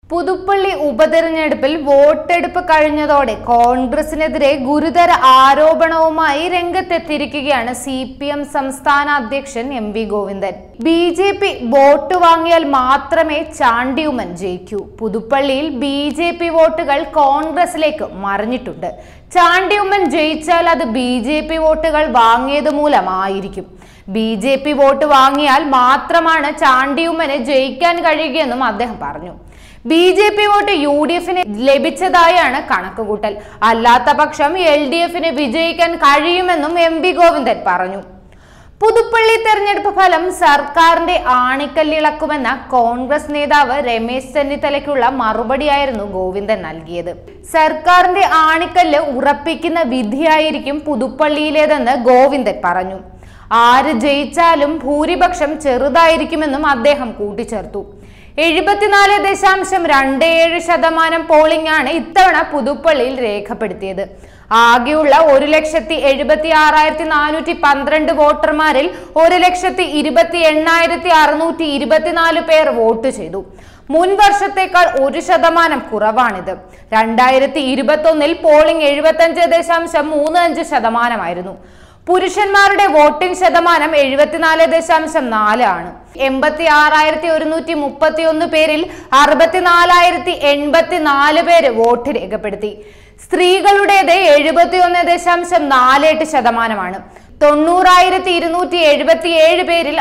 പുതുപ്പള്ളി ഉപതെരഞ്ഞെടുപ്പിൽ വോട്ടെടുപ്പ് കഴിഞ്ഞതോടെ കോൺഗ്രസിനെതിരെ ഗുരുതര ആരോപണവുമായി രംഗത്തെത്തിയിരിക്കുകയാണ് CPM സംസ്ഥാന അധ്യക്ഷൻ MV ഗോവിന്ദൻ. BJP വോട്ട് വാങ്ങിയാൽ മാത്രമേ ചാണ്ടിയുമ്മൻ ജയിക്കൂ. പുതുപ്പള്ളിയിൽ BJP വോട്ടുകൾ കോൺഗ്രസിലേക്ക് മറിഞ്ഞിട്ടുണ്ട്. ചാണ്ടിയുമ്മൻ ജയിച്ചാൽ അത് BJP വോട്ടുകൾ വാങ്ങിയത് മൂലമായിരിക്കും. BJP വോട്ട് വാങ്ങിയാൽ മാത്രമാണ് ചാണ്ടിയുമ്മന് ജയിക്കാൻ കഴിയുകയെന്നും അദ്ദേഹം പറഞ്ഞു. BJP വോട്ട് UDFന് ലഭിച്ചതായാണ് കണക്കുകൂട്ടൽ. അല്ലാത്ത പക്ഷം LDFന് വിജയിക്കാൻ കഴിയുമെന്നും MV ഗോവിന്ദൻ പറഞ്ഞു. പുതുപ്പള്ളി തെരഞ്ഞെടുപ്പ് ഫലം സർക്കാരിന്റെ ആണിക്കല്ലിളക്കുമെന്ന കോൺഗ്രസ് നേതാവ് രമേശ് ചെന്നിത്തലയ്ക്കുള്ള മറുപടിയായിരുന്നു ഗോവിന്ദൻ നൽകിയത്. സർക്കാരിന്റെ ആണിക്കല്ല് ഉറപ്പിക്കുന്ന വിധിയായിരിക്കും പുതുപ്പള്ളിയിലേതെന്ന് ഗോവിന്ദൻ പറഞ്ഞു. ആര് ജയിച്ചാലും ഭൂരിപക്ഷം ചെറുതായിരിക്കുമെന്നും അദ്ദേഹം കൂട്ടിച്ചേർത്തു. 74.27% പോളിംഗ് ആണ് ഇത്തവണ പുതുപ്പള്ളിയിൽ രേഖപ്പെടുത്തിയത്. ആകെയുള്ള 1,76,412 വോട്ടർമാരിൽ 1,28,624 പേർ വോട്ട് ചെയ്തു. മുൻ വർഷത്തേക്കാൾ 1% കുറവാണിത്. 2021 പോളിംഗ് 75.35% പുരുഷന്മാരുടെ വോട്ടിംഗ് ശതമാനം 74.4 ആണ്. 86,131 പേരിൽ 64,084 പേര് വോട്ട് രേഖപ്പെടുത്തി. സ്ത്രീകളുടേത് 71.48%. 90,277 പേരിൽ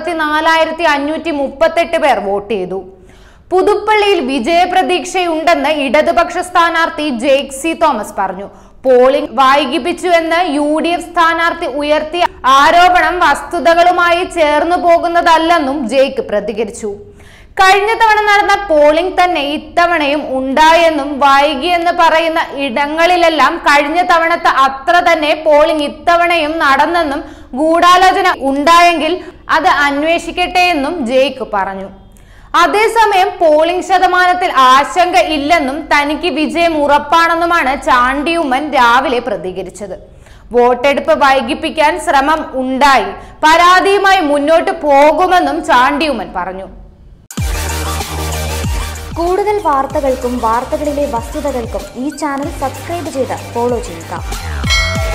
64,538 പേർ വോട്ട് ചെയ്തു. പുതുപ്പള്ളിയിൽ വിജയപ്രതീക്ഷയുണ്ടെന്ന് ഇടതുപക്ഷ സ്ഥാനാർത്ഥി ജേക്ക് സി തോമസ് പറഞ്ഞു. പോളിംഗ് വൈകിപ്പിച്ചുവെന്ന് UDF സ്ഥാനാർത്ഥി ഉയർത്തിയ ആരോപണം വസ്തുതകളുമായി ചേർന്നു പോകുന്നതല്ലെന്നും ജേക്ക് പ്രതികരിച്ചു. കഴിഞ്ഞ തവണ നടന്ന പോളിംഗ് തന്നെ ഇത്തവണയും ഉണ്ടായെന്നും വൈകിയെന്ന് പറയുന്ന ഇടങ്ങളിലെല്ലാം കഴിഞ്ഞ തവണത്തെ അത്ര തന്നെ പോളിംഗ് ഇത്തവണയും നടന്നെന്നും ഗൂഢാലോചന ഉണ്ടായെങ്കിൽ അത് അന്വേഷിക്കട്ടെ എന്നും ജേക്ക് പറഞ്ഞു. അതേസമയം പോളിംഗ് ശതമാനത്തിൽ ആശങ്ക ഇല്ലെന്നും തനിക്ക് വിജയം ഉറപ്പാണെന്നുമാണ് ചാണ്ടിയുമ്മൻ രാവിലെ പ്രതികരിച്ചത്. വോട്ടെടുപ്പ് വൈകിപ്പിക്കാൻ ശ്രമം ഉണ്ടായി, പരാതിയുമായി മുന്നോട്ട് പോകുമെന്നും ചാണ്ടിയുമ്മൻ പറഞ്ഞു. കൂടുതൽ വാർത്തകൾക്കും വാർത്തകളിലെ വസ്തുതകൾക്കും ഈ ചാനൽ സബ്സ്ക്രൈബ് ചെയ്ത് ഫോളോ ചെയ്യുക.